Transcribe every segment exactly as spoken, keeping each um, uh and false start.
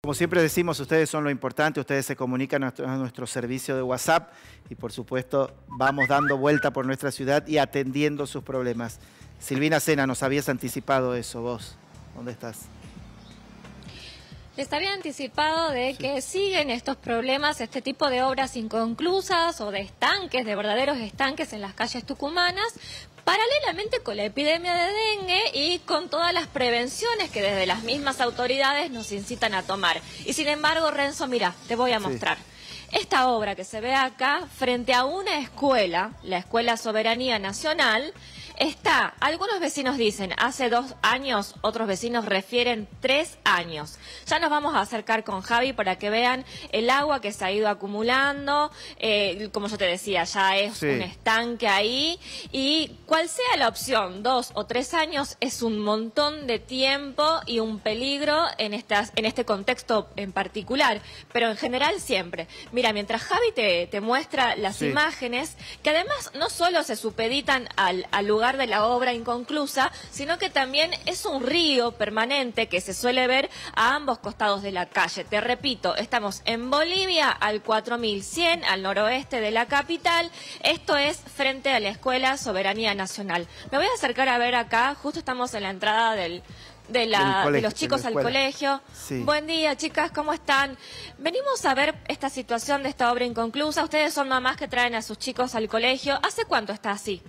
Como siempre decimos, ustedes son lo importante, ustedes se comunican a nuestro, a nuestro servicio de WhatsApp y por supuesto vamos dando vuelta por nuestra ciudad y atendiendo sus problemas. Silvina Sena, nos habías anticipado eso, vos, ¿dónde estás? Les había anticipado de sí. que siguen estos problemas, este tipo de obras inconclusas o de estanques, de verdaderos estanques en las calles tucumanas, paralelamente con la epidemia de dengue y con todas las prevenciones que desde las mismas autoridades nos incitan a tomar. Y sin embargo, Renzo, mira, te voy a mostrar. Sí. Esta obra que se ve acá, frente a una escuela, la Escuela Soberanía Nacional, está, algunos vecinos dicen, hace dos años, otros vecinos refieren tres años. Ya nos vamos a acercar con Javi para que vean el agua que se ha ido acumulando, eh, como yo te decía, ya es sí. un estanque ahí, y cual sea la opción, dos o tres años, es un montón de tiempo y un peligro en, estas, en este contexto en particular, pero en general siempre. Mira, mientras Javi te, te muestra las sí. imágenes, que además no solo se supeditan al, al lugar de la obra inconclusa, sino que también es un río permanente que se suele ver a ambos costados de la calle. Te repito, estamos en Bolivia al cuatro mil cien, al noroeste de la capital. Esto es frente a la Escuela Soberanía Nacional. Me voy a acercar a ver acá, justo estamos en la entrada del... De, la, colegio, de los chicos al colegio. Sí. Buen día, chicas, ¿cómo están? Venimos a ver esta situación de esta obra inconclusa. Ustedes son mamás que traen a sus chicos al colegio. ¿Hace cuánto está así?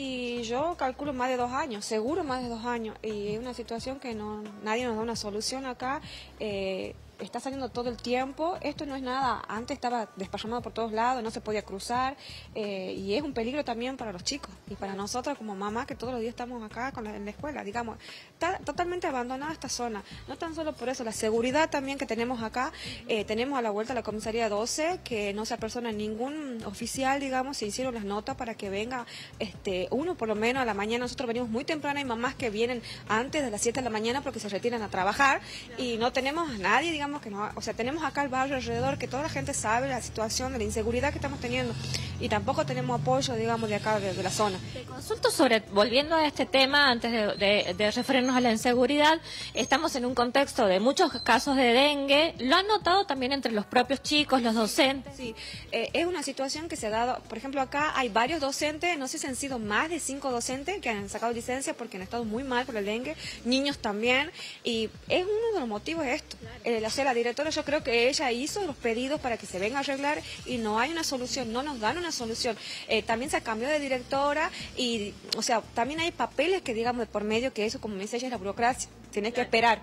Y yo calculo más de dos años, seguro más de dos años. Y es una situación que no nadie nos da una solución acá. Eh, está saliendo todo el tiempo. Esto no es nada, antes estaba desparramado por todos lados, no se podía cruzar. Eh, y es un peligro también para los chicos y para nosotros como mamás que todos los días estamos acá con la, en la escuela. Digamos, está totalmente abandonada esta zona. No tan solo por eso, la seguridad también que tenemos acá. Eh, tenemos a la vuelta la comisaría doce, que no se apersona ningún oficial, digamos, se hicieron las notas para que venga este uno por lo menos a la mañana. Nosotros venimos muy temprano, hay mamás que vienen antes de las siete de la mañana porque se retiran a trabajar y no tenemos a nadie, digamos, que no, o sea, tenemos acá el barrio alrededor, que toda la gente sabe la situación de la inseguridad que estamos teniendo y tampoco tenemos apoyo, digamos, de acá, de, de la zona. Te consulto sobre, volviendo a este tema, antes de, de, de referirnos a la inseguridad, estamos en un contexto de muchos casos de dengue, ¿lo han notado también entre los propios chicos, los docentes? Sí, eh, es una situación que se ha dado, por ejemplo, acá hay varios docentes, no sé si han sido más de cinco docentes que han sacado licencia porque han estado muy mal por el dengue, niños también, y es uno de los motivos de esto. Eh, la, o sea, la directora, yo creo que ella hizo los pedidos para que se venga a arreglar y no hay una solución, no nos dan una solución. Eh, también se cambió de directora y, o sea, también hay papeles que, digamos, de por medio, que eso, como me dice ella, es la burocracia, tienes que esperar.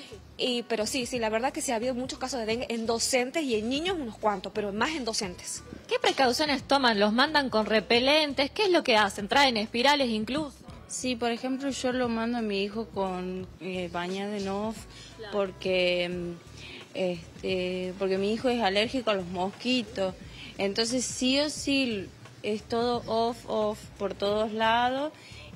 Y, pero sí, sí, la verdad que sí ha habido muchos casos de dengue en docentes y en niños unos cuantos, pero más en docentes. ¿Qué precauciones toman? ¿Los mandan con repelentes? ¿Qué es lo que hacen? ¿Traen espirales incluso? Sí, por ejemplo, yo lo mando a mi hijo con eh, bañada en off, claro. porque, este, porque mi hijo es alérgico a los mosquitos. Entonces sí o sí es todo off, off por todos lados.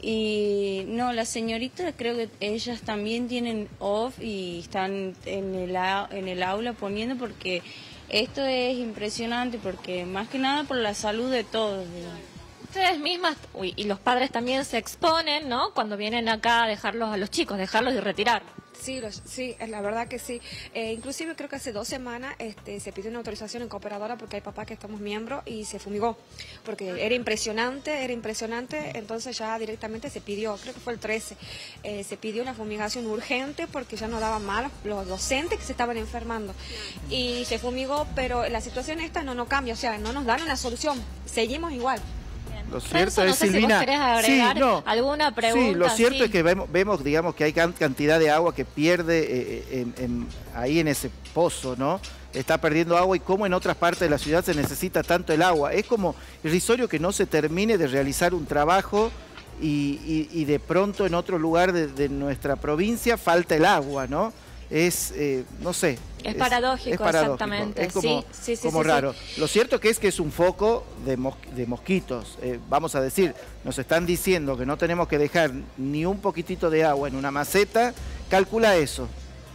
Y no, las señoritas creo que ellas también tienen off y están en el, en el aula poniendo, porque esto es impresionante, porque más que nada por la salud de todos, digamos. Ustedes mismas, uy, y los padres también se exponen, ¿no? Cuando vienen acá a dejarlos a los chicos, dejarlos y retirarlos. Sí, los, sí, la verdad que sí. Eh, inclusive creo que hace dos semanas este, se pidió una autorización en cooperadora porque hay papás que estamos miembros y se fumigó, porque era impresionante, era impresionante, entonces ya directamente se pidió, creo que fue el trece, eh, se pidió una fumigación urgente porque ya no daban más los docentes que se estaban enfermando y se fumigó, pero la situación esta no, no cambia, o sea, no nos dan una solución, seguimos igual. Lo cierto Renzo, no es, sé Silvina, si vos querés agregar sí, no, alguna pregunta. Sí, lo cierto sí. es que vemos, vemos, digamos, que hay cantidad de agua que pierde eh, en, en, ahí en ese pozo, ¿no? Está perdiendo agua y cómo en otras partes de la ciudad se necesita tanto el agua. Es como irrisorio que no se termine de realizar un trabajo y, y, y de pronto en otro lugar de, de nuestra provincia falta el agua, ¿no? Es, eh, no sé. Es, es paradójico, es paradójico, exactamente. Es como, sí, sí, sí, como sí, raro. Sí. Lo cierto que es que es un foco de, mos de mosquitos. Eh, vamos a decir, nos están diciendo que no tenemos que dejar ni un poquitito de agua en una maceta. Calcula eso.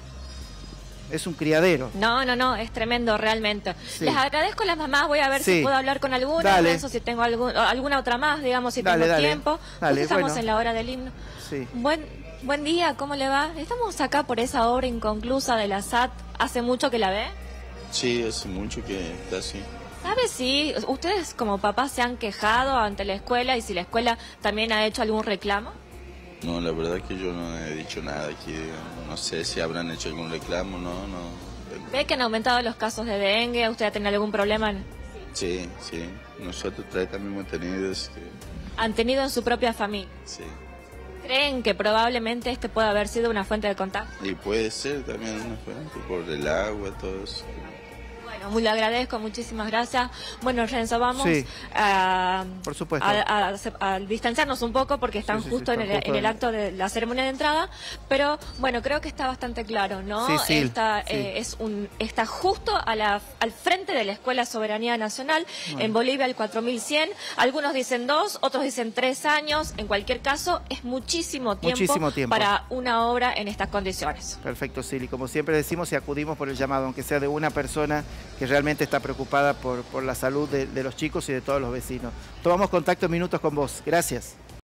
Es un criadero. No, no, no, es tremendo realmente. Sí. Les agradezco a las mamás, voy a ver sí. si puedo hablar con alguna, eso, si tengo algún, alguna otra más, digamos, si dale, tengo dale. tiempo. Dale, estamos bueno. en la hora del himno. Sí. Buen, buen día, ¿cómo le va? Estamos acá por esa obra inconclusa de la S A T ¿Hace mucho que la ve? Sí, hace mucho que está así. ¿Sabe si ustedes como papás se han quejado ante la escuela y si la escuela también ha hecho algún reclamo? No, la verdad que yo no he dicho nada aquí. No sé si habrán hecho algún reclamo, no, no. ¿Ve que han aumentado los casos de dengue? ¿Usted ha tenido algún problema? Sí, sí. Nosotros tres también hemos tenido. Es que... ¿Han tenido en su propia familia? Sí. ¿Creen que probablemente este pueda haber sido una fuente de contagio? Y puede ser también una fuente por el agua, todo eso. Bueno, muy le agradezco, muchísimas gracias. Bueno, Renzo, vamos Sí, a, por supuesto. a, a- a distanciarnos un poco porque están Sí, sí, sí, justo, están en, el, justo en el ahí. acto de la ceremonia de entrada, pero bueno, creo que está bastante claro, ¿no? Sí, sí, Está, sí. eh, es un, está justo a la, al frente de la Escuela Soberanía Nacional, en Bolivia el cuatro mil cien. Algunos dicen dos, otros dicen tres años. En cualquier caso, es muchísimo tiempo, Muchísimo tiempo. para una obra en estas condiciones. Perfecto, Silly. Como siempre decimos, y acudimos por el llamado, aunque sea de una persona que realmente está preocupada por, por la salud de, de los chicos y de todos los vecinos. Tomamos contacto en minutos con vos. Gracias.